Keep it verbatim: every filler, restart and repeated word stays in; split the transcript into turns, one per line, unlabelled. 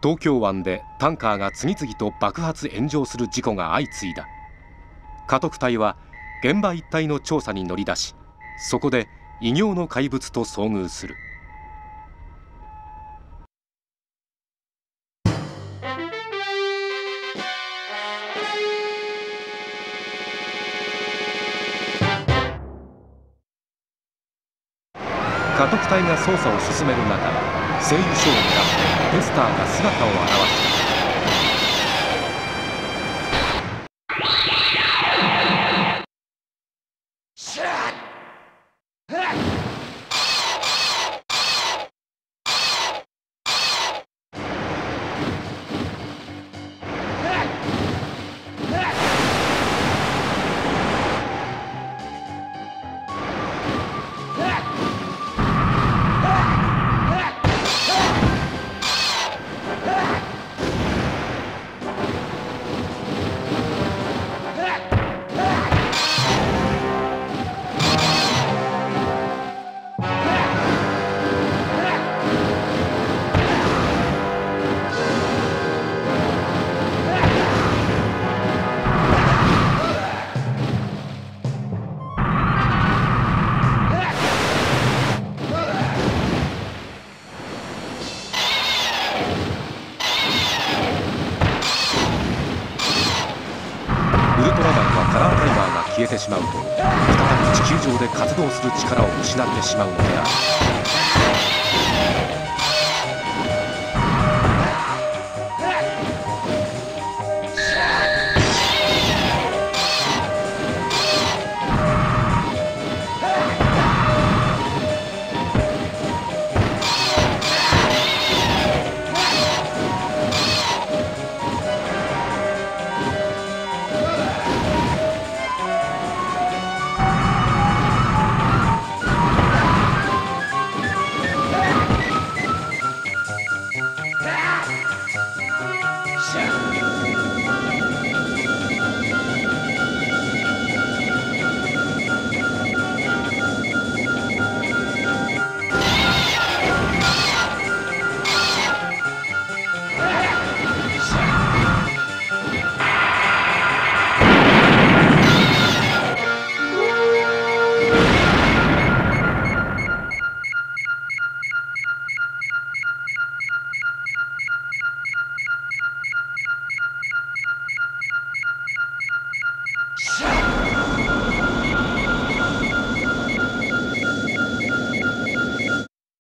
東京湾でタンカーが次々と爆発炎上する事故が相次いだ。家督隊は現場一帯の調査に乗り出し、そこで異形の怪物と遭遇する。家督隊が捜査を進める中、製油所を狙ってペスターが姿を現した。消えてしまうと、再び地球上で活動する力を失ってしまうのである。